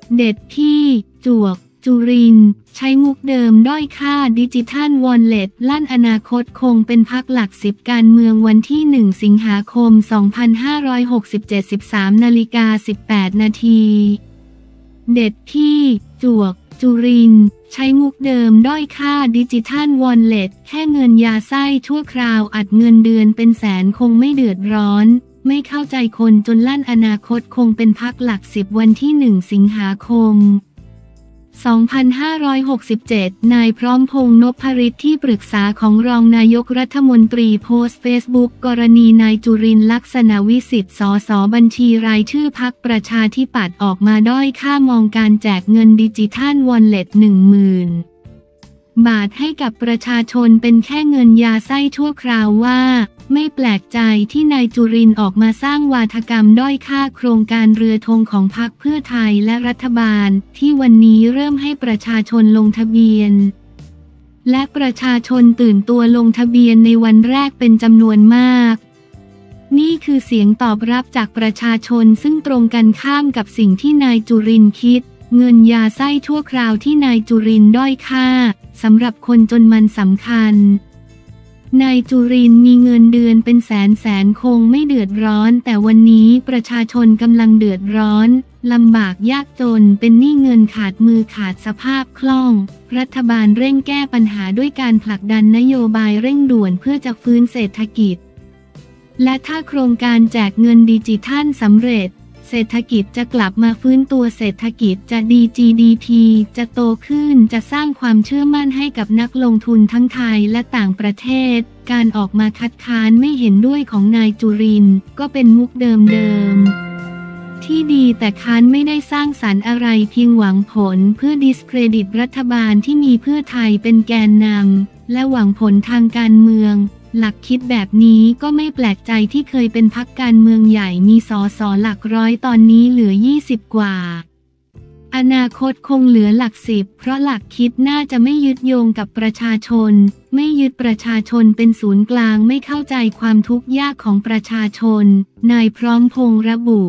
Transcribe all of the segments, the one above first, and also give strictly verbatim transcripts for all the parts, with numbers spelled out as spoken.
เด็ดที่จวกจุรินทร์ใช้มุกเดิมด้อยค่าดิจิทัลวอลเล็ตลั่นอนาคตคงเป็นพรรคหลักสิบการเมืองวันที่หนึ่งสิงหาคมสองพันห้าร้อยหกสิบเจ็ด สิบสามนาฬิกาสิบแปดนาทีเด็ดที่จวกจุรินทร์ใช้มุกเดิมด้อยค่าดิจิทัลวอลเล็ตแค่เงินยาไส้ชั่วคราวอัดเงินเดือนเป็นแสนคงไม่เดือดร้อนไม่เข้าใจคนจนลั่นอนาคตคงเป็นพรรคหลักสิบวันที่หนึ่งสิงหาคมสองพันห้าร้อยหกสิบเจ็ด นายพร้อมพงษ์นพฤทธิ์ที่ปรึกษาของรองนายกรัฐมนตรีโพสต์เฟซบุ๊กกรณีนายจุรินทร์ลักษณวิสิทธิ์สสบัญชีรายชื่อพรรคประชาธิปัตย์ออกมาด้อยค่ามองการแจกเงินดิจิทัลวอลเล็ต หนึ่งหมื่น บาทให้กับประชาชนเป็นแค่เงินยาไส้ชั่วคราวว่าไม่แปลกใจที่นายจุรินทร์ออกมาสร้างวาทกรรมด้อยค่าโครงการเรือธงของพรรคเพื่อไทยและรัฐบาลที่วันนี้เริ่มให้ประชาชนลงทะเบียนและประชาชนตื่นตัวลงทะเบียนในวันแรกเป็นจำนวนมากนี่คือเสียงตอบรับจากประชาชนซึ่งตรงกันข้ามกับสิ่งที่นายจุรินทร์คิดเงินยาไส้ชั่วคราวที่นายจุรินทร์ด้อยค่าสำหรับคนจนมันสำคัญนายจุรินทร์มีเงินเดือนเป็นแสนแสนคงไม่เดือดร้อนแต่วันนี้ประชาชนกำลังเดือดร้อนลำบากยากจนเป็นหนี้เงินขาดมือขาดสภาพคล่องรัฐบาลเร่งแก้ปัญหาด้วยการผลักดันนโยบายเร่งด่วนเพื่อจะฟื้นเศรษฐกิจและถ้าโครงการแจกเงินดิจิทัลสำเร็จเศรษฐกิจจะกลับมาฟื้นตัวเศรษฐกิจจะดี จี ดี พี จะโตขึ้นจะสร้างความเชื่อมั่นให้กับนักลงทุนทั้งไทยและต่างประเทศการออกมาคัดค้านไม่เห็นด้วยของนายจุรินทร์ก็เป็นมุกเดิมๆที่ดีแต่ค้านไม่ได้สร้างสรรค์อะไรเพียงหวังผลเพื่อดิสเครดิตรัฐบาลที่มีเพื่อไทยเป็นแกนนำและหวังผลทางการเมืองหลักคิดแบบนี้ก็ไม่แปลกใจที่เคยเป็นพรรคการเมืองใหญ่มีสสหลักร้อยตอนนี้เหลือยี่สิบกว่าอนาคตคงเหลือหลักสิบเพราะหลักคิดน่าจะไม่ยึดโยงกับประชาชนไม่ยึดประชาชนเป็นศูนย์กลางไม่เข้าใจความทุกข์ยากของประชาชนนายพร้อมพงษ์ระบุ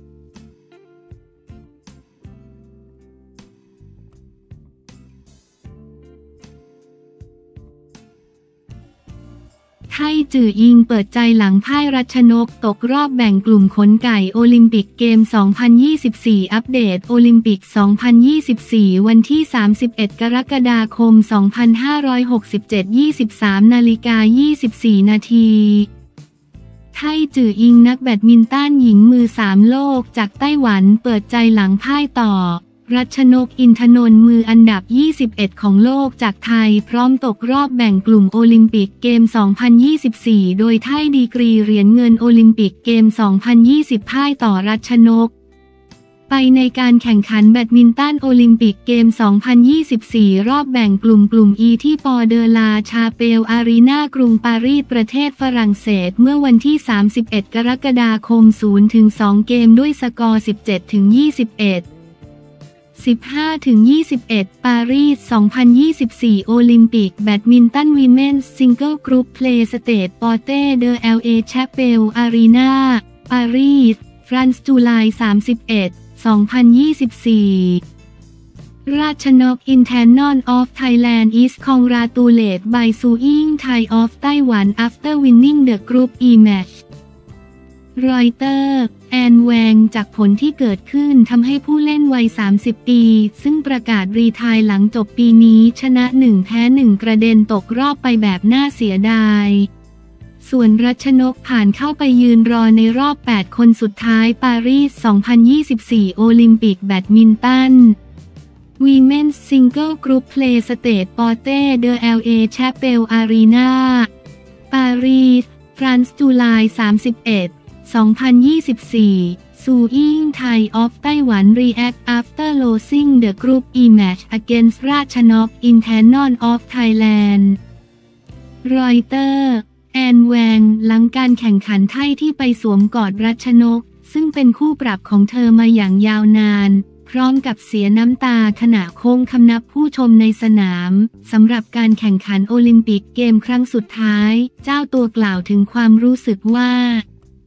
ไทยจื่ออิงเปิดใจหลังพ่ายรัชนกตกรอบแบ่งกลุ่มขนไก่โอลิมปิกเกม สองพันยี่สิบสี่ อัปเดตโอลิมปิก สองพันยี่สิบสี่ วันที่ สามสิบเอ็ด กรกฎาคม สองพันห้าร้อยหกสิบเจ็ด ยี่สิบสามนาฬิกายี่สิบสี่นาทีไทยจื่ออิงนักแบดมินตันหญิงมือสามโลกจากไต้หวันเปิดใจหลังพ่ายต่อรัชนกอินทนนท์มืออันดับยี่สิบเอ็ดของโลกจากไทยพร้อมตกรอบแบ่งกลุ่มโอลิมปิกเกม สองพันยี่สิบสี่ โดยไทยดีกรีเหรียญเงินโอลิมปิกเกม สองพันยี่สิบ พ่ายต่อรัชนกไปในการแข่งขันแบดมินตันโอลิมปิกเกม สองพันยี่สิบสี่ รอบแบ่งกลุ่มกลุ่ม E ที่ปอเดอลาชาเปลอารีนากรุงปารีสประเทศฝรั่งเศสเมื่อวันที่ สามสิบเอ็ด กรกฎาคม ศูนย์ถึงสอง เกมด้วยสกอร์ สิบเจ็ดถึงยี่สิบเอ็ดสิบห้าถึงยี่สิบเอ็ด ปารีส สองพันยี่สิบสี่ โอลิมปิกแบดมินตันวีเมนส์ซิงเกิลกรุ๊ปเพลย์สเตทปอเต้เดอ แอล เอ แชปเปลอารีนาปารีสฟรานซ์จุลาย สามสิบเอ็ด สองพันยี่สิบสี่ราชนก International of Thailand is congratulated by suing Thai of Taiwan after winning the group E matchรอยเตอร์แอนแวงจากผลที่เกิดขึ้นทำให้ผู้เล่นวัยสามสิบปีซึ่งประกาศรีไทร์หลังจบปีนี้ชนะหนึ่งแพ้หนึ่งกระเด็นตกรอบไปแบบน่าเสียดายส่วนรัชนกผ่านเข้าไปยืนรอในรอบแปดคนสุดท้ายปารีส สองพันยี่สิบสี่ โอลิมปิกแบดมินตันวีเมนส์ซิงเกิลกรุ๊ปเพลย์สเตทปอเต้เดอ แอล เอ แชปเปลอารีนาปารีสฟรานซ์จุลาย สามสิบเอ็ดสองพันยี่สิบสี่ Suing Thai of Taiwan React After Losing the Group E Match Against ราชนก International of Thailand รอยเตอร์แอนแวงหลังการแข่งขันไทยที่ไปสวมกอดรัชนกซึ่งเป็นคู่ปรับของเธอมาอย่างยาวนานพร้อมกับเสียน้ำตาขณะโค้งคำนับผู้ชมในสนามสำหรับการแข่งขันโอลิมปิกเกมครั้งสุดท้ายเจ้าตัวกล่าวถึงความรู้สึกว่า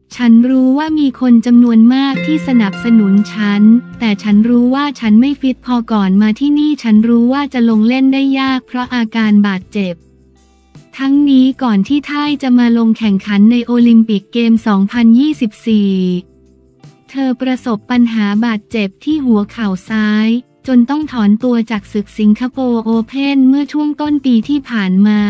ฉันรู้ว่ามีคนจำนวนมากที่สนับสนุนฉันแต่ฉันรู้ว่าฉันไม่ฟิตพอก่อนมาที่นี่ฉันรู้ว่าจะลงเล่นได้ยากเพราะอาการบาดเจ็บทั้งนี้ก่อนที่ท่ายจะมาลงแข่งขันในโอลิมปิกเกม สองพันยี่สิบสี่ เธอประสบปัญหาบาดเจ็บที่หัวเข่าซ้ายจนต้องถอนตัวจากศึกสิงคโปร์โอเพ่นเมื่อช่วงต้นปีที่ผ่านมา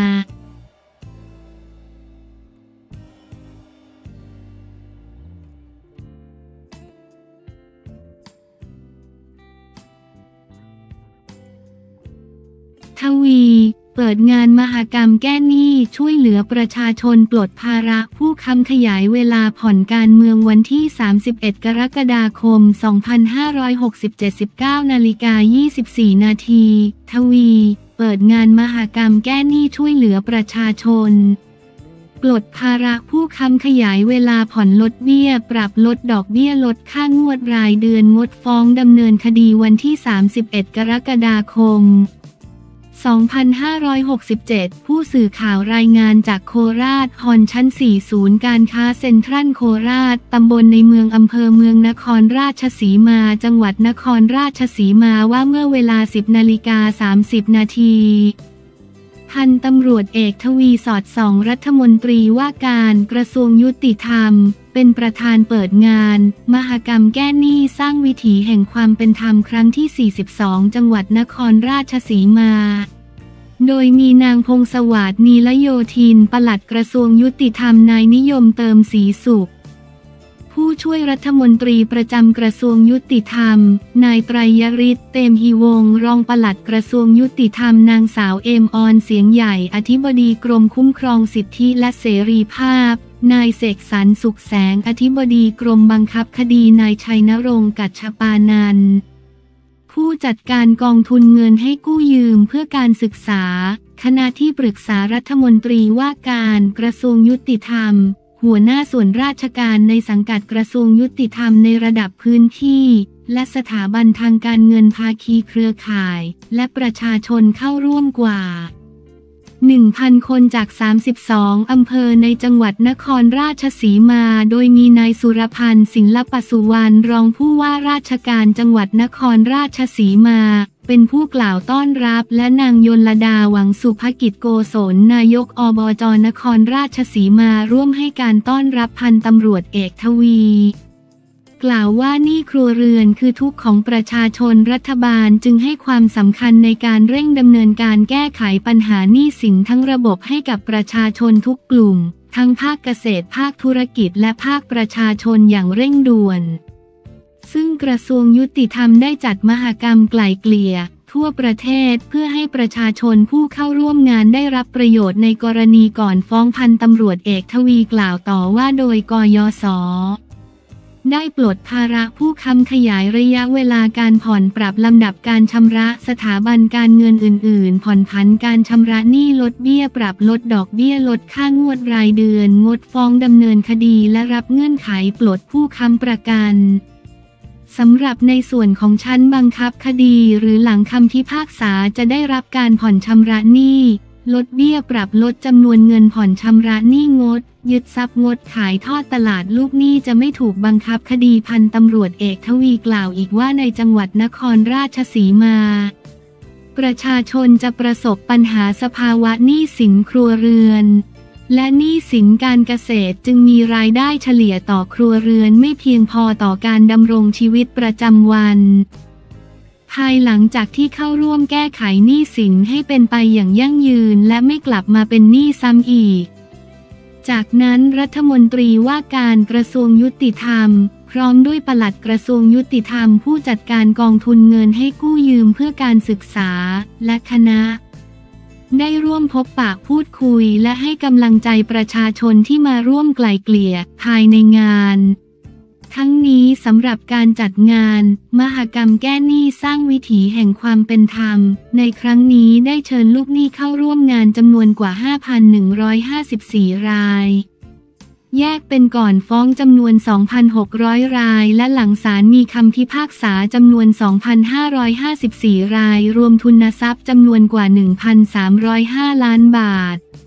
ทวีเปิดงานมหกรรมแก้หนี้ช่วยเหลือประชาชนปลดภาระผู้ค้ำขยายเวลาผ่อนการเมืองวันที่ สามสิบเอ็ด กรกฎาคม สองพันห้าร้อยหกสิบเจ็ด สิบเก้า นาฬิกา ยี่สิบสี่ นาทีทวีเปิดงานมหกรรมแก้หนี้ช่วยเหลือประชาชนปลดภาระผู้ค้ำขยายเวลาผ่อนลดเบี้ยปรับลดดอกเบี้ยลดค่างวดรายเดือนงดฟ้องดำเนินคดีวันที่ สามสิบเอ็ด กรกฎาคมสองพันห้าร้อยหกสิบเจ็ด ผู้สื่อข่าวรายงานจากโคราชฮอนชั้น สี่ ศูนย์การค้าเซ็นทรัลโคราชตำบลในเมืองอำเภอเมืองนครราชสีมาจังหวัดนครราชสีมาว่าเมื่อเวลา สิบนาฬิกาสามสิบ นาทีพันตำรวจเอกทวีสอดส่องรัฐมนตรีว่าการกระทรวงยุติธรรมเป็นประธานเปิดงานมหกรรมแก้หนี้สร้างวิถีแห่งความเป็นธรรมครั้งที่ สี่สิบสอง จังหวัดนครราชสีมาโดยมีนางพงศวาสนีลโยธินปลัดกระทรวงยุติธรรมนายนิยมเติมศรีสุขผู้ช่วยรัฐมนตรีประจำกระทรวงยุติธรรมนายไตรยฤทธิ์เต็มฮีวงศ์รองปลัดกระทรวงยุติธรรมนางสาวเอมออนเสียงใหญ่อธิบดีกรมคุ้มครองสิทธิและเสรีภาพนายเสกสรรสุขแสงอธิบดีกรมบังคับคดีนายชัยนรงค์กัชปานันท์ผู้จัดการกองทุนเงินให้กู้ยืมเพื่อการศึกษาคณะที่ปรึกษารัฐมนตรีว่าการกระทรวงยุติธรรมหัวหน้าส่วนราชการในสังกัดกระทรวงยุติธรรมในระดับพื้นที่และสถาบันทางการเงินภาคีเครือข่ายและประชาชนเข้าร่วมกว่า หนึ่งพัน คนจาก สามสิบสอง อำเภอในจังหวัดนครราชสีมาโดยมีนายสุรพันธ์ศิลปสุวรรณรองผู้ว่าราชการจังหวัดนครราชสีมาเป็นผู้กล่าวต้อนรับและนางยลดาหวังสุภกิจโกศลนายกอบจ.นครราชสีมาร่วมให้การต้อนรับพันตำรวจเอกทวีกล่าวว่าหนี้ครัวเรือนคือทุกข์ของประชาชนรัฐบาลจึงให้ความสำคัญในการเร่งดำเนินการแก้ไขปัญหาหนี้สินทั้งระบบให้กับประชาชนทุกกลุ่มทั้งภาคเกษตรภาคธุรกิจและภาคประชาชนอย่างเร่งด่วนซึ่งกระทรวงยุติธรรมได้จัดมหกรรมไกล่เกลี่ยทั่วประเทศเพื่อให้ประชาชนผู้เข้าร่วมงานได้รับประโยชน์ในกรณีก่อนฟ้องพันตำรวจเอกทวีกล่าวต่อว่าโดยกยศ.ได้ปลดภาระผู้ค้ำขยายระยะเวลาการผ่อนปรับลำดับการชำระสถาบันการเงินอื่นๆผ่อนผันการชำระหนี้ลดเบี้ยปรับลดดอกเบี้ยลดค่างวดรายเดือนงดฟ้องดำเนินคดีและรับเงื่อนไขปลดผู้ค้ำประกันสำหรับในส่วนของชั้นบังคับคดีหรือหลังคำพิพากษาจะได้รับการผ่อนชำระหนี้ลดเบี้ยปรับลดจำนวนเงินผ่อนชำระหนี้งดยึดทรัพย์งดขายทอดตลาดลูกหนี้จะไม่ถูกบังคับคดีพันตำรวจเอกทวีกล่าวอีกว่าในจังหวัดนครราชสีมาประชาชนจะประสบปัญหาสภาวะหนี้สินครัวเรือนและหนี้สินการเกษตรจึงมีรายได้เฉลี่ยต่อครัวเรือนไม่เพียงพอต่อการดำรงชีวิตประจำวันภายหลังจากที่เข้าร่วมแก้ไขหนี้สินให้เป็นไปอย่างยั่งยืนและไม่กลับมาเป็นหนี้ซ้ำอีกจากนั้นรัฐมนตรีว่าการกระทรวงยุติธรรมพร้อมด้วยปลัดกระทรวงยุติธรรมผู้จัดการกองทุนเงินให้กู้ยืมเพื่อการศึกษาและคณะได้ร่วมพบปะพูดคุยและให้กำลังใจประชาชนที่มาร่วมไกล่เกลี่ยภายในงานทั้งนี้สำหรับการจัดงานมหกรรมแก้หนี้สร้างวิถีแห่งความเป็นธรรมในครั้งนี้ได้เชิญลูกหนี้เข้าร่วมงานจำนวนกว่า ห้าพันหนึ่งร้อยห้าสิบสี่ รายแยกเป็นก่อนฟ้องจำนวน สองพันหกร้อย รายและหลังศาลมีคำพิพากษาจำนวน สองพันห้าร้อยห้าสิบสี่ รายรวมทุนทรัพย์จำนวนกว่า หนึ่งพันสามร้อยห้า ล้านบาท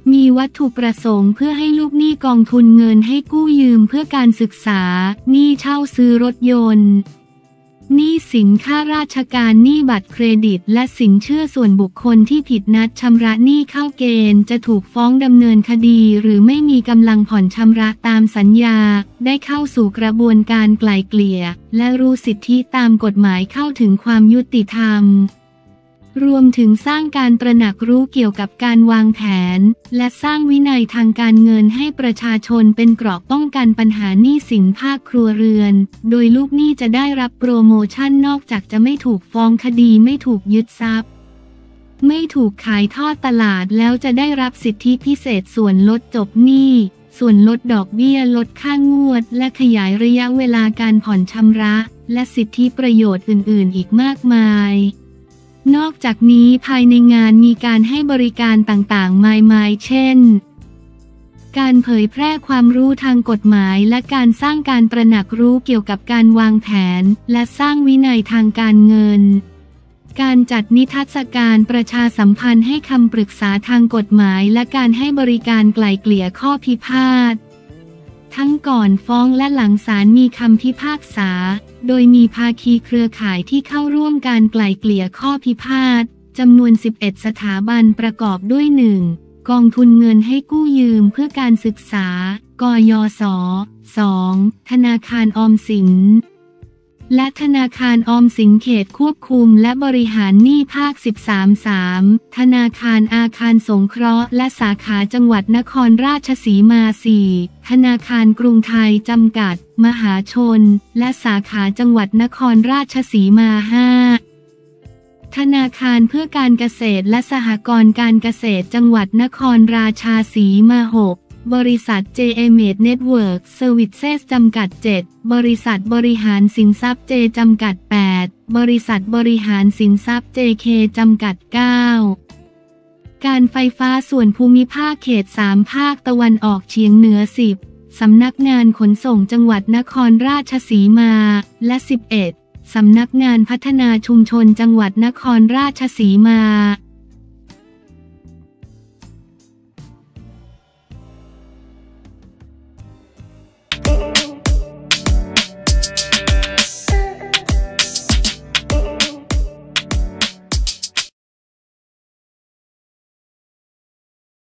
มีวัตถุประสงค์เพื่อให้ลูกหนี้กองทุนเงินให้กู้ยืมเพื่อการศึกษาหนี้เช่าซื้อรถยนต์หนี้สินข้าราชการหนี้บัตรเครดิตและสินเชื่อส่วนบุคคลที่ผิดนัดชำระหนี้เข้าเกณฑ์จะถูกฟ้องดำเนินคดีหรือไม่มีกำลังผ่อนชำระตามสัญญาได้เข้าสู่กระบวนการไกล่เกลี่ยและรู้สิทธิตามกฎหมายเข้าถึงความยุติธรรมรวมถึงสร้างการตระหนักรู้เกี่ยวกับการวางแผนและสร้างวินัยทางการเงินให้ประชาชนเป็นเกราะป้องกันปัญหาหนี้สินภาคครัวเรือนโดยลูกหนี้จะได้รับโปรโมชั่นนอกจากจะไม่ถูกฟ้องคดีไม่ถูกยึดทรัพย์ไม่ถูกขายทอดตลาดแล้วจะได้รับสิทธิพิเศษส่วนลดจบหนี้ส่วนลดดอกเบี้ยลดค่างวดและขยายระยะเวลาการผ่อนชำระและสิทธิประโยชน์อื่นๆอีกมากมายนอกจากนี้ภายในงานมีการให้บริการต่างๆมากมายเช่นการเผยแพร่ความรู้ทางกฎหมายและการสร้างการตระหนักรู้เกี่ยวกับการวางแผนและสร้างวินัยทางการเงินการจัดนิทรรศการประชาสัมพันธ์ให้คำปรึกษาทางกฎหมายและการให้บริการไกล่เกลี่ยข้อพิพาททั้งก่อนฟ้องและหลังศาลมีคำพิพากษาโดยมีภาคีเครือข่ายที่เข้าร่วมการไกล่เกลี่ยข้อพิพาทจำนวนสิบเอ็ดสถาบันประกอบด้วย หนึ่ง กองทุนเงินให้กู้ยืมเพื่อการศึกษากยศ สอง ธนาคารออมสินและธนาคารออมสินเขตควบคุมและบริหารหนี้ภาค สิบสาม สาม ธนาคารอาคารสงเคราะห์และสาขาจังหวัดนครราชสีมา สี่ ธนาคารกรุงไทยจำกัดมหาชนและสาขาจังหวัดนครราชสีมา ห้า ธนาคารเพื่อการเกษตรและสหกรณ์การเกษตรจังหวัดนครราชสีมา หกบริษัท เจ เอ เมด Network Services จำกัด เจ็ด บริษัทบริหารสินทรัพย์ J จำกัด แปด บริษัทบริหารสินทรัพย์ เจ เค จำกัด เก้า การไฟฟ้าส่วนภูมิภาคเขต สาม ภาคตะวันออกเฉียงเหนือ สิบ สำนักงานขนส่งจังหวัดนครราชสีมา และ สิบเอ็ด สำนักงานพัฒนาชุมชนจังหวัดนครราชสีมา